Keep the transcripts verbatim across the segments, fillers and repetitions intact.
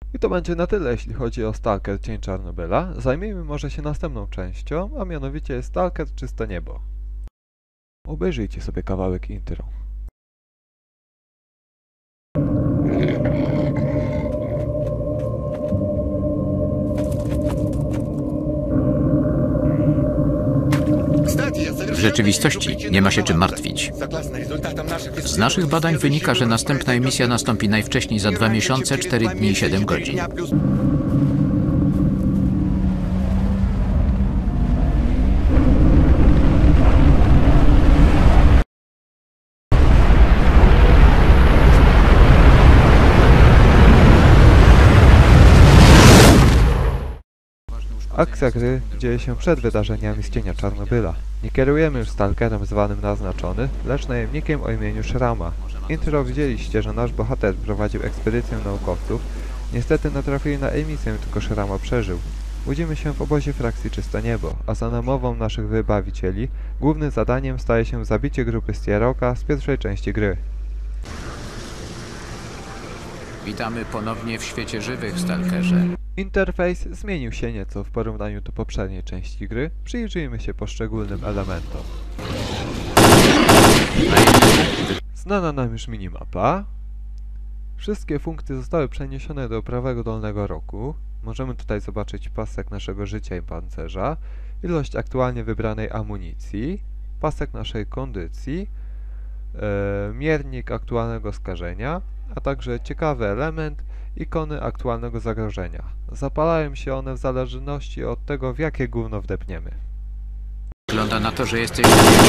I to będzie na tyle, jeśli chodzi o Stalker Cień Czarnobyla. Zajmijmy może się następną częścią, a mianowicie Stalker Czyste Niebo. Obejrzyjcie sobie kawałek intro. W rzeczywistości nie ma się czym martwić. Z naszych badań wynika, że następna emisja nastąpi najwcześniej za dwa miesiące, cztery dni i siedem godzin. Akcja gry dzieje się przed wydarzeniami z Cienia Czarnobyla. Nie kierujemy już stalkerem zwanym Naznaczony, lecz najemnikiem o imieniu Szrama. Intro widzieliście, że nasz bohater prowadził ekspedycję naukowców. Niestety natrafili na emisję, tylko Szrama przeżył. Budzimy się w obozie frakcji Czyste Niebo, a za namową naszych wybawicieli głównym zadaniem staje się zabicie grupy Stieroka z pierwszej części gry. Witamy ponownie w świecie żywych, Stalkerze. Interfejs zmienił się nieco w porównaniu do poprzedniej części gry. Przyjrzyjmy się poszczególnym elementom. Znana nam już minimapa. Wszystkie funkcje zostały przeniesione do prawego dolnego rogu. Możemy tutaj zobaczyć pasek naszego życia i pancerza, ilość aktualnie wybranej amunicji, pasek naszej kondycji, e, miernik aktualnego skażenia, a także ciekawy element, ikony aktualnego zagrożenia. Zapalają się one w zależności od tego, w jakie gówno wdepniemy. Wygląda na to, że jesteś...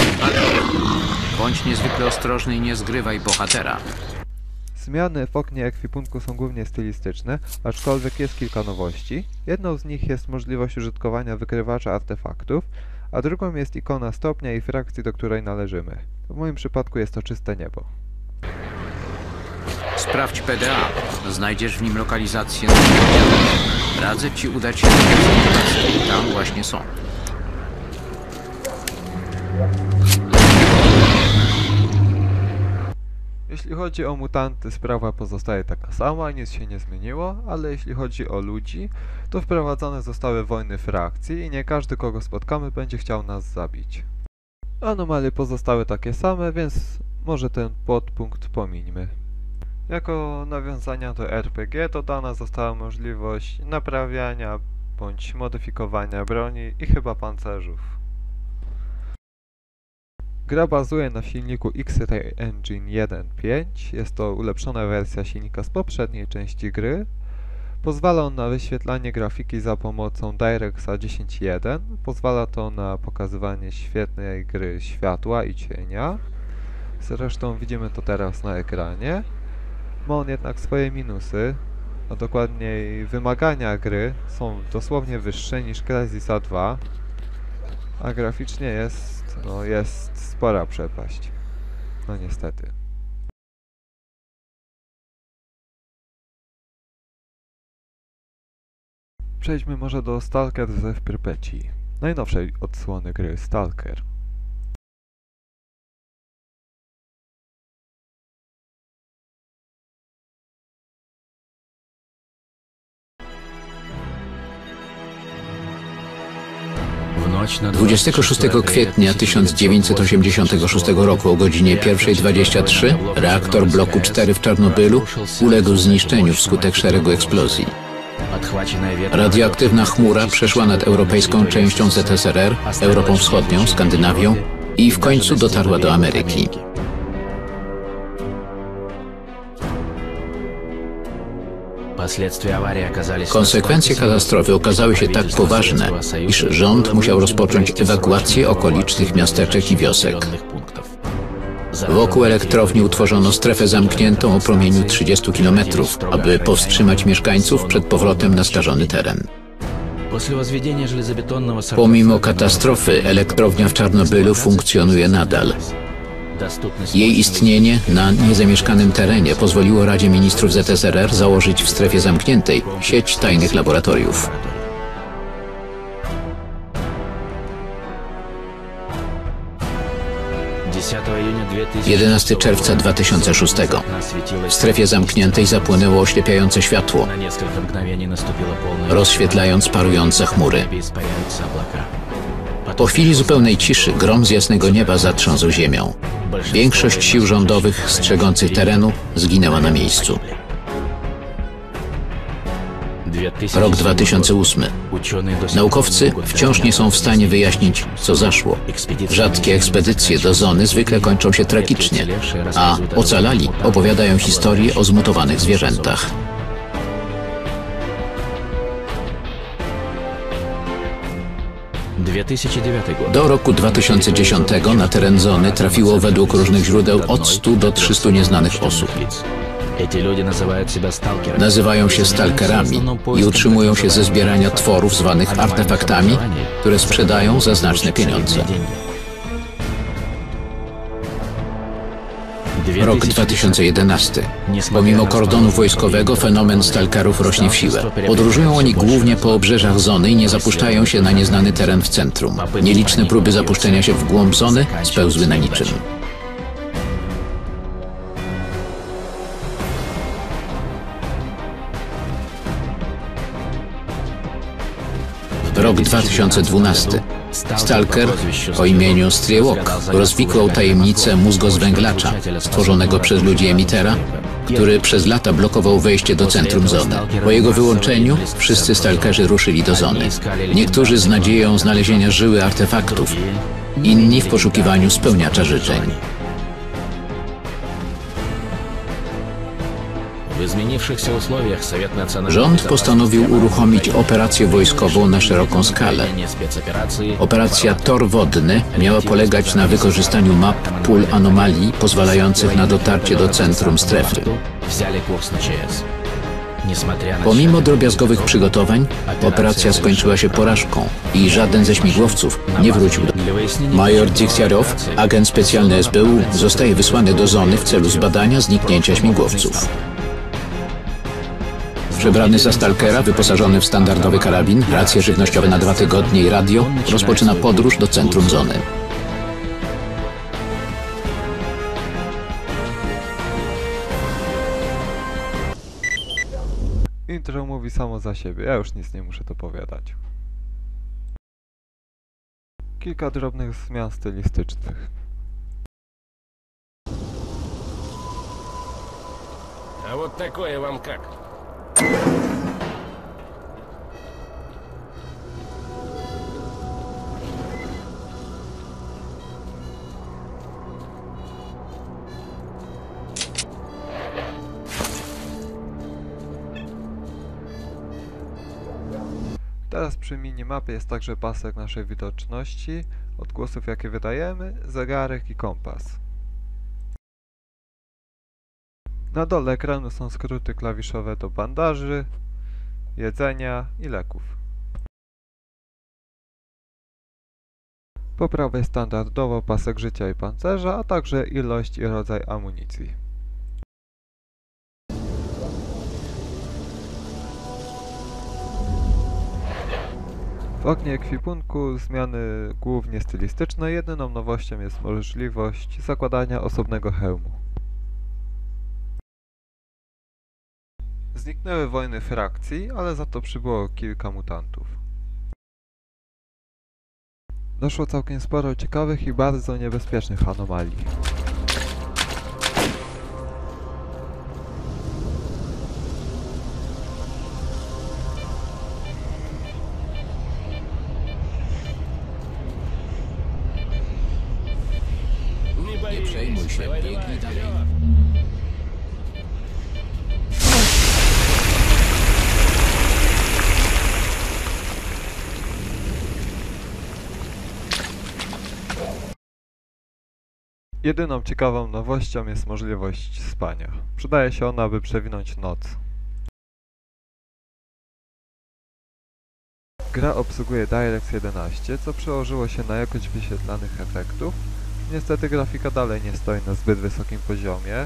Bądź niezwykle ostrożny i nie zgrywaj bohatera. Zmiany w oknie ekwipunku są głównie stylistyczne, aczkolwiek jest kilka nowości. Jedną z nich jest możliwość użytkowania wykrywacza artefaktów, a drugą jest ikona stopnia i frakcji, do której należymy. W moim przypadku jest to Czyste Niebo. Sprawdź P D A. Znajdziesz w nim lokalizację naszych oddziałów. Radzę ci udać się do prezentacji. Tam właśnie są. Jeśli chodzi o mutanty, sprawa pozostaje taka sama, nic się nie zmieniło, ale jeśli chodzi o ludzi, to wprowadzone zostały wojny frakcji i nie każdy, kogo spotkamy, będzie chciał nas zabić. Anomalie pozostały takie same, więc może ten podpunkt pomińmy. Jako nawiązania do R P G dodana została możliwość naprawiania bądź modyfikowania broni i chyba pancerzów. Gra bazuje na silniku X-Ray Engine jeden pięć, jest to ulepszona wersja silnika z poprzedniej części gry. Pozwala on na wyświetlanie grafiki za pomocą DirectXa dziesięć jeden, pozwala to na pokazywanie świetnej gry światła i cienia. Zresztą widzimy to teraz na ekranie. Ma on jednak swoje minusy, a dokładniej wymagania gry są dosłownie wyższe niż Crysisa dwa, a graficznie jest, no jest spora przepaść. No niestety. Przejdźmy może do Stalker w Prypeci, najnowszej odsłony gry Stalker. dwudziestego szóstego kwietnia tysiąc dziewięćset osiemdziesiątego szóstego roku o godzinie pierwszej dwadzieścia trzy reaktor bloku cztery w Czarnobylu uległ zniszczeniu wskutek szeregu eksplozji. Radioaktywna chmura przeszła nad europejską częścią Z S R R, Europą Wschodnią, Skandynawią i w końcu dotarła do Ameryki. Konsekwencje katastrofy okazały się tak poważne, iż rząd musiał rozpocząć ewakuację okolicznych miasteczek i wiosek. Wokół elektrowni utworzono strefę zamkniętą o promieniu trzydziestu kilometrów, aby powstrzymać mieszkańców przed powrotem na skażony teren. Pomimo katastrofy, elektrownia w Czarnobylu funkcjonuje nadal. Jej istnienie na niezamieszkanym terenie pozwoliło Radzie Ministrów Z S R R założyć w strefie zamkniętej sieć tajnych laboratoriów. jedenastego czerwca dwa tysiące szóstego. W strefie zamkniętej zapłynęło oślepiające światło, rozświetlając parujące chmury. Po chwili zupełnej ciszy grom z jasnego nieba zatrząsł ziemią. Większość sił rządowych strzegących terenu zginęła na miejscu. Rok dwa tysiące ósmy. Naukowcy wciąż nie są w stanie wyjaśnić, co zaszło. Rzadkie ekspedycje do zony zwykle kończą się tragicznie, a ocalali opowiadają historie o zmutowanych zwierzętach. Do roku dwa tysiące dziesiątego na teren zony trafiło według różnych źródeł od stu do trzystu nieznanych osób. Nazywają się stalkerami i utrzymują się ze zbierania tworów zwanych artefaktami, które sprzedają za znaczne pieniądze. Rok dwa tysiące jedenasty. Pomimo kordonu wojskowego fenomen stalkerów rośnie w siłę. Podróżują oni głównie po obrzeżach zony i nie zapuszczają się na nieznany teren w centrum. Nieliczne próby zapuszczenia się w głąb zony spełzły na niczym. Rok dwa tysiące dwunasty. Stalker o imieniu Striewok rozwikłał tajemnicę mózgozwęglacza stworzonego przez ludzi emitera, który przez lata blokował wejście do centrum zony. Po jego wyłączeniu wszyscy stalkerzy ruszyli do zony. Niektórzy z nadzieją znalezienia żyły artefaktów, inni w poszukiwaniu spełniacza życzeń. Rząd postanowił uruchomić operację wojskową na szeroką skalę. Operacja Tor Wodny miała polegać na wykorzystaniu map pól anomalii pozwalających na dotarcie do centrum strefy. Pomimo drobiazgowych przygotowań, operacja skończyła się porażką i żaden ze śmigłowców nie wrócił do... Major Dzichtiarow, agent specjalny S B U, zostaje wysłany do zony w celu zbadania zniknięcia śmigłowców. Przebrany za stalkera, wyposażony w standardowy karabin, racje żywnościowe na dwa tygodnie i radio, rozpoczyna podróż do centrum zony. Intro mówi samo za siebie, ja już nic nie muszę dopowiadać. Kilka drobnych zmian stylistycznych. А вот такое вам как? Teraz przy minimapie jest także pasek naszej widoczności, odgłosów jakie wydajemy, zegarek i kompas. Na dole ekranu są skróty klawiszowe do bandaży, jedzenia i leków. Po prawej standardowo pasek życia i pancerza, a także ilość i rodzaj amunicji. W oknie ekwipunku zmiany głównie stylistyczne, jedyną nowością jest możliwość zakładania osobnego hełmu. Zniknęły wojny frakcji, ale za to przybyło kilka mutantów. Doszło całkiem sporo ciekawych i bardzo niebezpiecznych anomalii. Nie przejmuj się, biegnij dalej. Jedyną ciekawą nowością jest możliwość spania. Przydaje się ona, aby przewinąć noc. Gra obsługuje DirectX jedenaście, co przełożyło się na jakość wyświetlanych efektów. Niestety grafika dalej nie stoi na zbyt wysokim poziomie.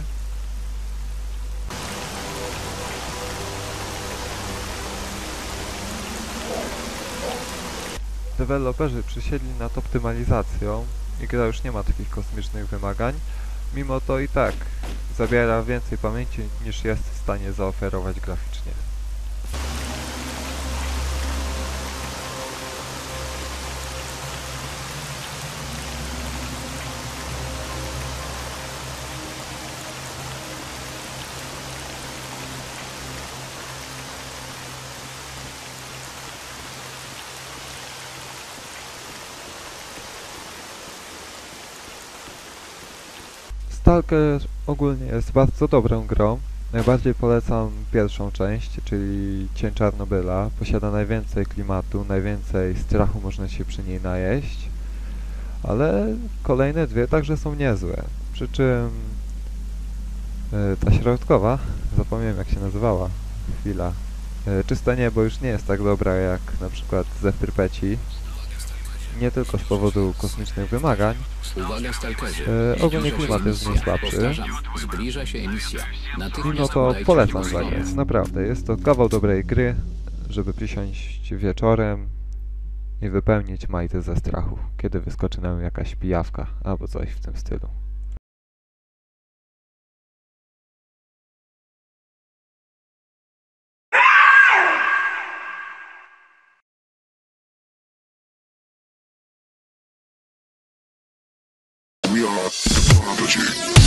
Deweloperzy przysiedli nad optymalizacją i gra już nie ma takich kosmicznych wymagań. Mimo to i tak zabiera więcej pamięci niż jest w stanie zaoferować graficznie. Stalker ogólnie jest bardzo dobrą grą. Najbardziej polecam pierwszą część, czyli Cień Czarnobyla. Posiada najwięcej klimatu, najwięcej strachu można się przy niej najeść. Ale kolejne dwie także są niezłe. Przy czym yy, ta środkowa, zapomniałem jak się nazywała, chwila. Yy, Czyste Niebo już nie jest tak dobra jak na przykład Zephyr Peci. Nie tylko z powodu kosmicznych wymagań. Uwaga, stalkerzy. E, ogólnie Zbliża się klimat jest w niej emisja. słabszy. Powtarzam, zbliża się emisja. Natychmiast Mimo to udajcie polecam się do zagrać. domu. Naprawdę, jest to kawał dobrej gry, żeby przysiąść wieczorem i wypełnić majty ze strachu, kiedy wyskoczy nam jakaś pijawka albo coś w tym stylu. We are the prodigy.